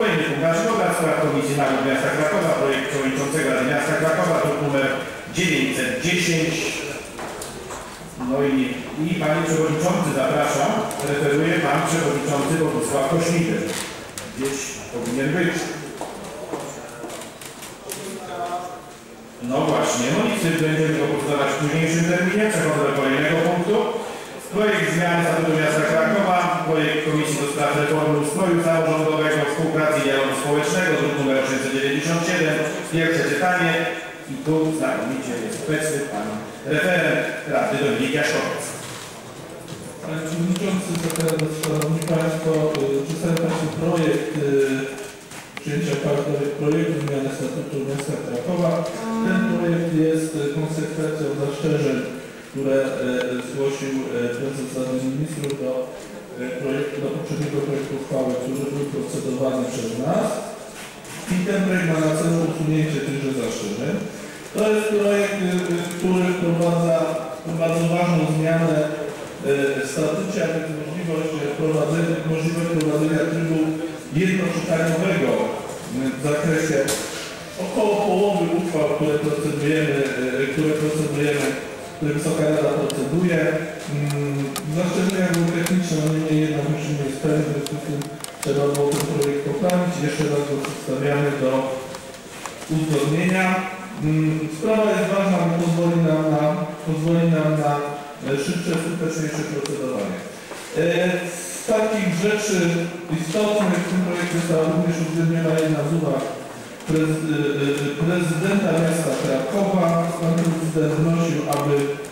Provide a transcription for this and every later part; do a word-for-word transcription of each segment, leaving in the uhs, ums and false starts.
Kolejny punkt naszych obrad, skład Komisji Nagród Miasta Krakowa, projekt przewodniczącego Rady Miasta Krakowa, druk numer dziewięćset dziesięć. No i, i Panie Przewodniczący, zapraszam, referuje Pan Przewodniczący Bogusław Kośniker. Gdzieś powinien być. No właśnie, no nic, będziemy go procedować w późniejszym terminie. Przechodzę do kolejnego punktu. Projekt zmiany Statutu Miasta Krakowa, projekt Komisji do Spraw Reformy Ustroju Samorządowego, Współpracy i Dialogu Społecznego, druk nr osiemset dziewięćdziesiąt siedem, pierwsze czytanie. I tu znakomicie jest obecny Pan referent Rady Dominik Jaśkowiec. Panie Przewodniczący, Szanowni Państwo, przedstawiam Państwu projekt przyjęcia projektu zmiany Statutu Miasta Krakowa. Ten projekt jest konsekwencją zastrzeżeń, które zgłosił prezes Rady Ministrów do projektu, do poprzedniego projektu uchwały, który był procedowany przez nas. I ten projekt ma na celu usunięcie tychże zastrzeżeń. To jest projekt, który wprowadza bardzo ważną zmianę w statucie, a więc możliwość prowadzenia, możliwość prowadzenia trybu jednoczytaniowego w zakresie około połowy uchwał, które procedujemy, które procedujemy, które Wysoka Rada proceduje. Zastrzeżenia były techniczne, no niemniej jednak musimy je spełnić, w związku z tym trzeba było ten projekt poprawić. Jeszcze raz go przedstawiamy do uzgodnienia. Sprawa jest ważna, bo pozwoli nam na, pozwoli nam na szybsze, skuteczniejsze procedowanie. Z takich rzeczy istotnych w tym projekcie została również uwzględniona jedna z uwag prez, prezydenta miasta Krakowa. Pan prezydent wnosił, aby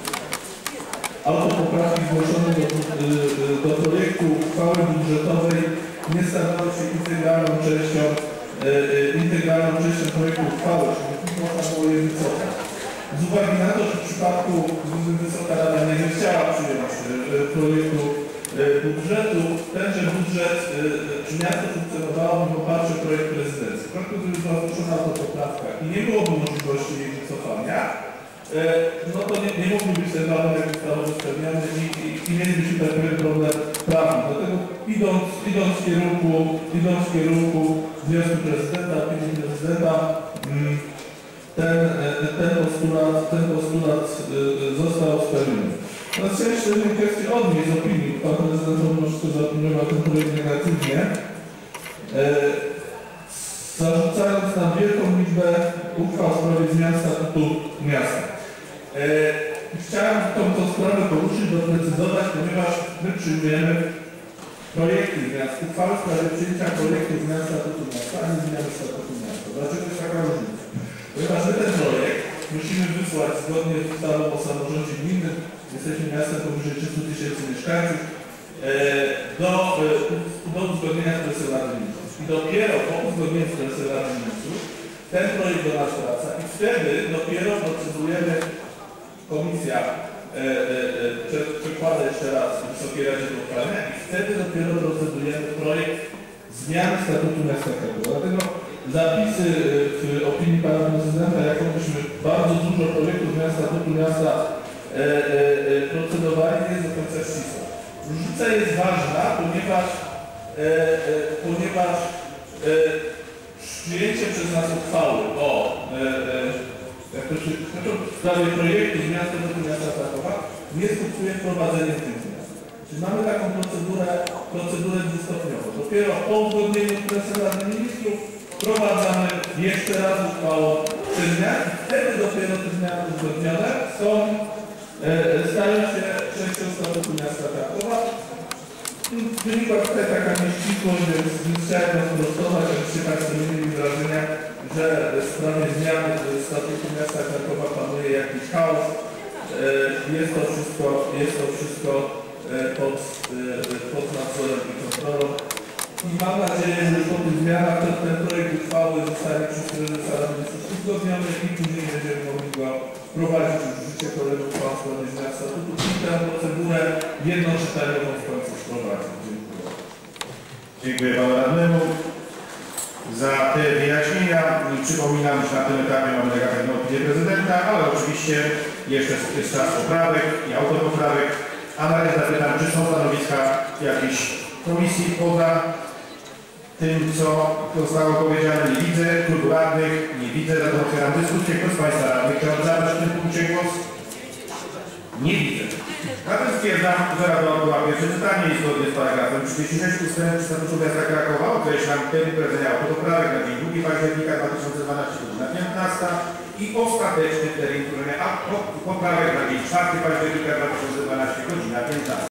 autopoprawki zgłoszone do, do projektu uchwały budżetowej nie stawały się integralną częścią integralną częścią projektu uchwały, czyli można było je wycofać. Z uwagi na to, że w przypadku, gdy Wysoka Rada nie chciała przyjąć projektu budżetu, tenże budżet, czy miasto funkcjonowało w oparciu o projekt prezydencki. W przypadku, gdyby była zgłoszona autopoprawka i nie byłoby możliwości jej wycofania, no to nie, nie mógłby być ten warunek ustawowy spełniony i, i, i mielibyśmy tak pewien problem prawny. Dlatego idąc, idąc w kierunku, idąc w kierunku wniosku prezydenta, opinii prezydenta, ten, ten postulat, ten postulat został spełniony. Teraz chciałem jeszcze jedną kwestię odnieść z opinii. Pan prezydent Olmowski zaopiniował ten projekt negatywnie, zarzucając nam wielką liczbę uchwał w sprawie zmian statutu miasta. Chciałem tą, tą sprawę poruszyć, doprecyzować, ponieważ my przyjmujemy projekty zmian, uchwały w sprawie przyjęcia projektu zmian statutu miasta, a nie zmiany statutu miasta. Dlaczego jest taka różnica? Ponieważ my ten projekt musimy wysłać zgodnie z ustawą o samorządzie gminnym, jesteśmy miastem powyżej trzystu tysięcy mieszkańców, do, do uzgodnienia z prezesem Rady Ministrów. I dopiero po uzgodnieniu z prezesem Rady Ministrów ten projekt do nas wraca i wtedy dopiero procedujemy, komisja e, e, e, przekłada jeszcze raz Wysokiej Radzie do uchwalenia i wtedy dopiero procedujemy projekt zmiany statutu miasta Krakowa. Dlatego zapisy w opinii pana prezydenta, jaką myśmy bardzo dużo projektów zmian statutu miasta e, e, e, procedowali, nie jest do końca ścisła. Różnica jest ważna, ponieważ, e, e, ponieważ e, przyjęcie przez nas uchwały o e, e, jak to się, w sprawie projektu zmian statutu miasta Krakowa nie skutkuje wprowadzeniem tych zmian. Czyli mamy taką procedurę, procedurę dwustopniową. Dopiero po uzgodnieniu z prezesem Rady Ministrów wprowadzamy jeszcze raz uchwałą tych zmian i wtedy dopiero te zmiany uzgodnione są, e, stają się częścią statutu miasta Krakowa. Wynikła tutaj taka nieścisłość, więc chciałem to sprostować, abyście Państwo nie mieli wrażenia, że w sprawie zmiany statutu miasta Krakowa panuje jakiś chaos. Jest to wszystko, jest to wszystko pod, pod nadzorem i kontrolą. I mam nadzieję, że po tych zmianach ten, ten projekt uchwały zostanie przez prezesa Rady Ministrów uzgodniony i później będziemy mogli go wprowadzić w życie kolejną uchwałę w sprawie zmian statutu i tę procedurę jednoczytaniową w końcu wprowadzić. Dziękuję. Dziękuję Panu Radnemu za te wyjaśnienia. Przypominam, że na tym etapie mamy negatywną opinię prezydenta, ale oczywiście jeszcze jest czas poprawek i autopoprawek. A na razie zapytam, czy są stanowiska jakichś komisji poza tym, co zostało powiedziane, nie widzę. Klub radnych nie widzę, zatem otwieram dyskusję. Kto z Państwa radnych chciałby zabrać w tym punkcie głos? Nie widzę. Zatem stwierdzam, że Rada odbyła pierwsze czytanie i zgodnie z paragrafem trzydzieści sześć ustęp Statutu Miasta Krakowa określam termin prowadzenia autopoprawek na dzień drugiego października dwa tysiące dwunastego godzina piętnasta i ostateczny termin prowadzenia poprawek na dzień czwartego października dwa tysiące dwunastego godzina piętnasta.